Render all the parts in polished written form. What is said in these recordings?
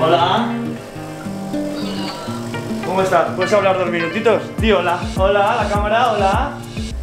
Hola. ¿Cómo estás? ¿Puedes hablar 2 minutitos? Di hola. Hola, la cámara, hola.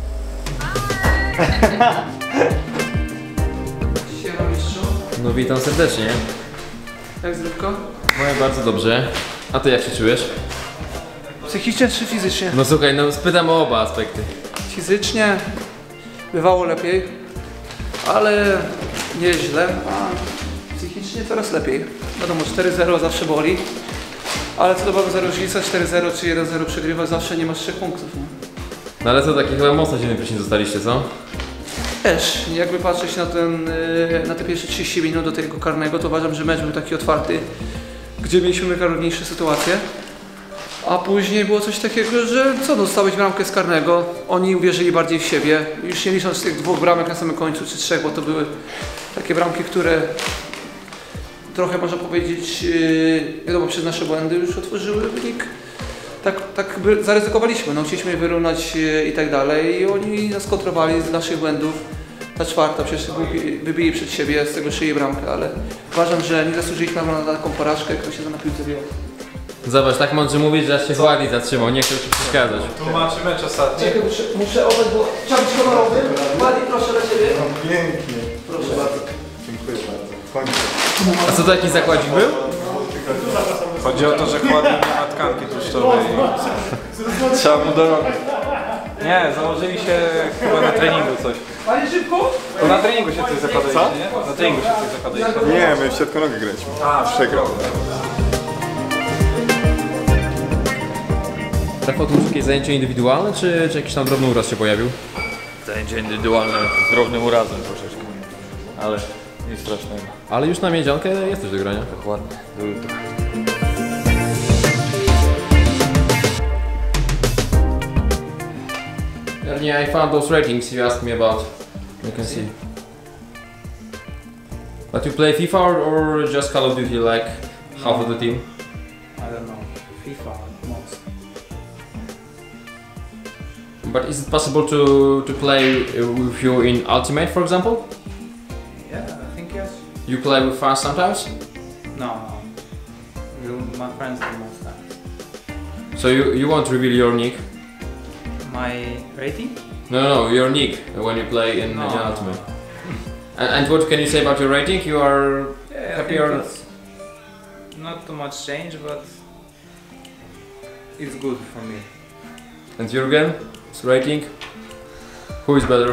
Siema mistrzu. No witam serdecznie. Jak zdrówko? Moje bardzo dobrze. A ty jak się czujesz? Psychicznie czy fizycznie? No słuchaj, no spytam o oba aspekty. Fizycznie bywało lepiej, ale nieźle, a psychicznie coraz lepiej. Wiadomo, 4-0 zawsze boli, ale co do za różnica 4-0 czy 1-0 przegrywa, zawsze nie masz 3 punktów. Nie? No ale co, taki chyba mocno dziwny później zostaliście, co? Też, jakby patrzeć na te pierwsze 30 minut do tego karnego, to uważam, że mecz był taki otwarty, gdzie mieliśmy najróżniejsze sytuacje. A później było coś takiego, że co, dostałeś bramkę z karnego, oni uwierzyli bardziej w siebie, już nie licząc tych 2 bramek na samym końcu, czy 3, bo to były takie bramki, które trochę można powiedzieć, wiadomo, przez nasze błędy już otworzyły wynik. Tak by zaryzykowaliśmy, no chcieliśmy je wyrównać i tak dalej i oni nas kontrowali z naszych błędów. Ta 4 przecież wybili przed siebie z tego 3 bramkę, ale uważam, że nie zasłużyliśmy na taką porażkę, kto się za na piłce wyjął. Zobacz, tak mądrze mówić, że aż się Władys zatrzymał, nie chciał ci przeszkadzać. Tłumaczy mecz ostatni. Czekaj, muszę oddać, bo chciałbyś honorowy. Władys, proszę dla Ciebie. No, pięknie. Proszę bardzo. Dziękuję bardzo. W końcu. A co to jakiś zakładzik był? Chodzi o to, że chłodnie nie ma tkanki tłuszczowej. Trzeba mu dorobić. Nie, założyli się chyba na treningu coś. Panie szybko? To na treningu się coś zakładaliście, nie? Na treningu się coś zakładaliście. Nie, my w środku nogi graliśmy. Przegrał. Rafał, to już jakieś zajęcie indywidualne, czy jakiś tam drobny uraz się pojawił? Zajęcie indywidualne z drobnym urazem troszeczkę, ale nic strasznego. Ale już na miedziankę jesteś do grania. Dokładnie, do jutra. Ernie, I found those ratings you asked me about. You can see. But you play FIFA or just Call of Duty like half of the team? I don't know. FIFA most. But is it possible to play with you in Ultimate, for example? Yeah, I think yes. You play with us sometimes? No. My friends do most times. So you won't reveal your nick? My rating? No, your nick when you play in Ultimate. And what can you say about your rating? You are happy or not? Not too much change, but it's good for me. And Jurgen, his rating? Who is better?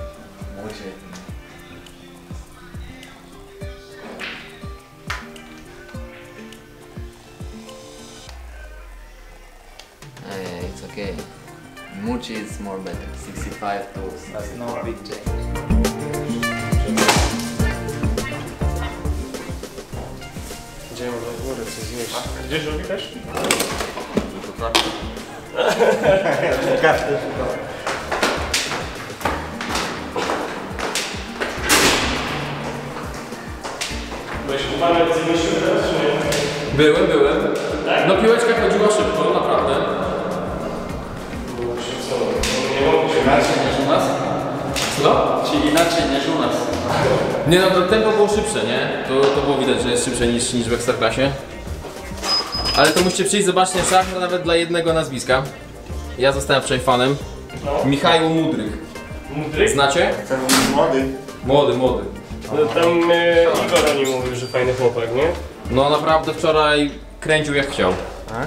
It's okay. Muchi is more better. 65 to 65. That's no big change. Idziemy do góry, coś zjeść. Gdzieś robi też? Byłem. No piłeczka chodziła szybko, naprawdę. Inaczej niż u nas? Co? Czy inaczej niż u nas? Nie no, to tempo było szybsze, nie? To było widać, że jest szybsze niż w Ekstraklasie. Ale to musicie przyjść, zobaczcie szach nawet dla jednego nazwiska. Ja zostałem wczoraj fanem. Michał Mudryk. Mudryk? Znacie? Ten młody. Młody. No tam Igor o nim mówił, że fajny chłopak, nie? No naprawdę wczoraj kręcił jak chciał.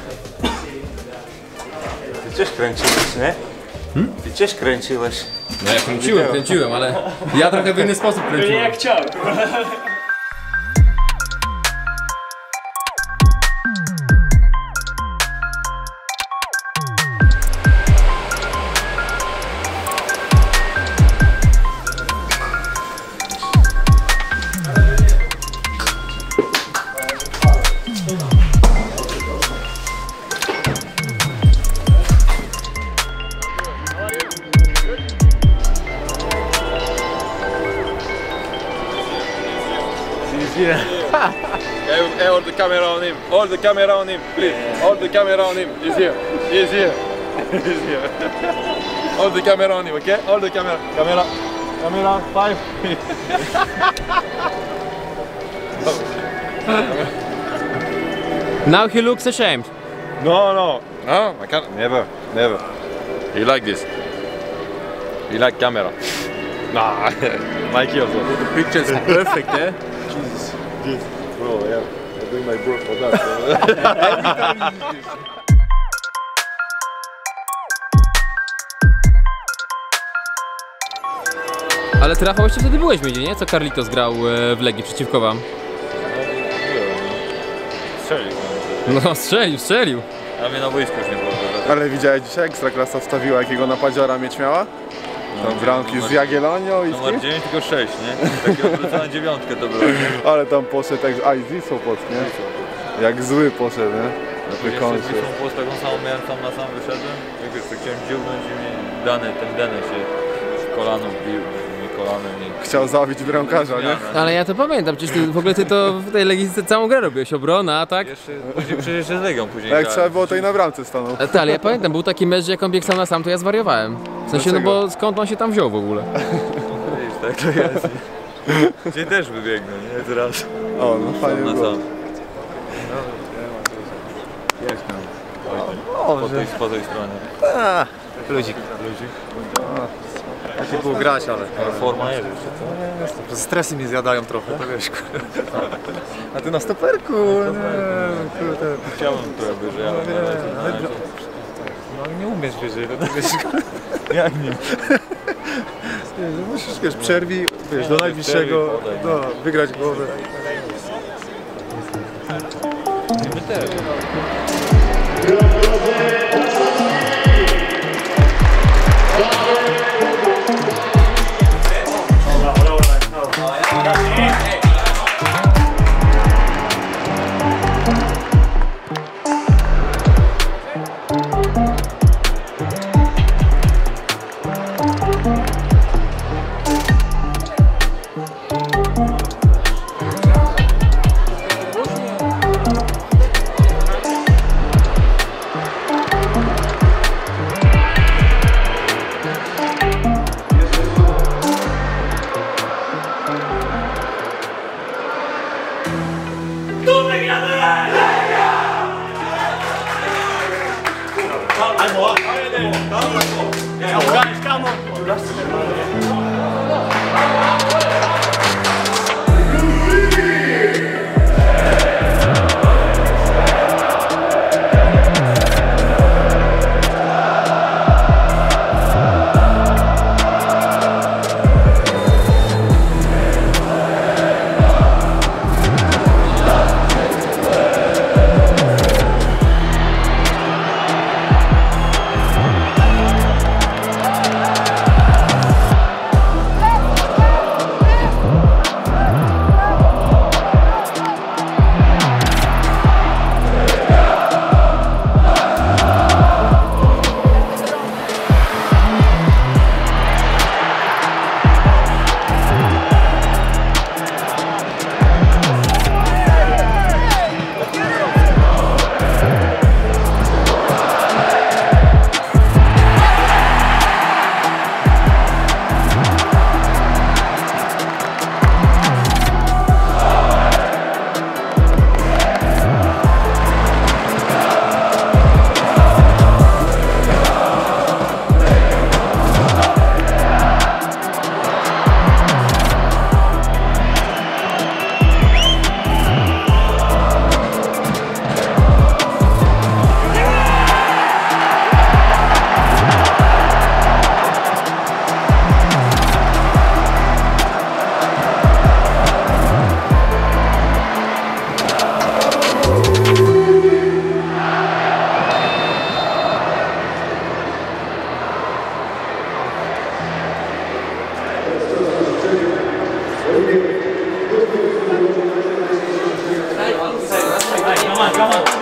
Ty też kręciłeś, nie? Ty też kręciłeś. No ja kręciłem, ale ja trochę w inny sposób Nie kręciłem. jak chciał. Hold the camera on him. Hold the camera on him, please. Hold the camera on him. He's here. He's here. He's here. Hold the camera on him, okay? Hold the camera. Camera 5. Now he looks ashamed. No, I can't. Never. You like this? You like camera? Nah, Mikey also. The picture's perfect, eh? Jesus. Bro, yeah. I'm doing my work for that. Ale ty, Rafał, jeszcze wtedy byłeś w Miedzie, nie? Co Carlitos grał w Legii przeciwko wam. Strzelił. Strzelił. A mnie na boisku już nie było. Ale widziałeś dzisiaj, Ekstraklasa wstawiła jakiego napadziora mieć miała? Tam bramki z Jagiellonią i z Numer kim? 9 tylko 6, nie? Takie odwrócona dziewiątka to było. Ale tam poszedł jak z Wisłą Płock, nie? Jak zły poszedł, nie? Na wykończy. Jeszcze z Wisłą Płock taką samą miałem, tam na sam wyszedłem. Jak wiesz, to chciałem dziubnąć i mi ten Dene się kolaną bił. Chciał zabić bramkarza, nie? Ale ja to pamiętam, przecież ty, w ogóle ty to w tej Legii całą grę robiłeś, obrona, tak? Przecież jeszcze z Legią później. Jak trzeba było, to i na bramce stanął. Ale ja pamiętam, był taki mecz, że jak on biegł sam na sam, to ja zwariowałem. W sensie, no bo skąd on się tam wziął w ogóle? Wiesz, tak to jest. Dzisiaj też wybiegnę, nie? Teraz. O, no fajnie na było. sam. Po tej stronie. Ludzik. Lepiej było grać, ale Forma jest jeszcze, co? stresy mnie zjadają trochę, to wiesz. A ty na stoperku, Chciałbym trochę wyżej, ale No nie umiesz wyżej, no to wiesz. jak nie? musisz, wiesz, przerwij, wiesz, do najbliższego, no, wygrać głowę. Come on.